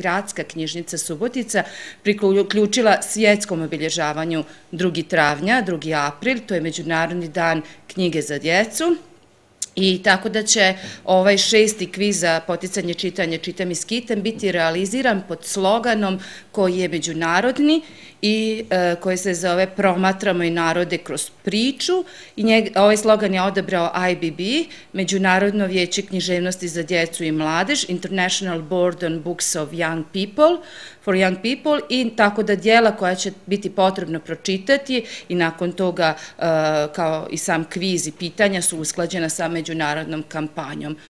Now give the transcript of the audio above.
Gradska knjižnica Subotica priključila svjetskom obilježavanju 2. travnja, 2. april, to je Međunarodni dan knjige za djecu. I tako da će ovaj 6. kviz za poticanje čitanja Čitam i skitam biti realiziran pod sloganom koji je međunarodni i koji se zove Promatramo i narode kroz priču. I ovaj slogan je odabrao IBB, Međunarodno vijeće književnosti za djecu i mladež, International Board on Books of Young People, for Young People, i tako da dijela koja će biti potrebno pročitati i nakon toga kao i sam kviz i pitanja su usklađena sa međunarodnom kampanjom.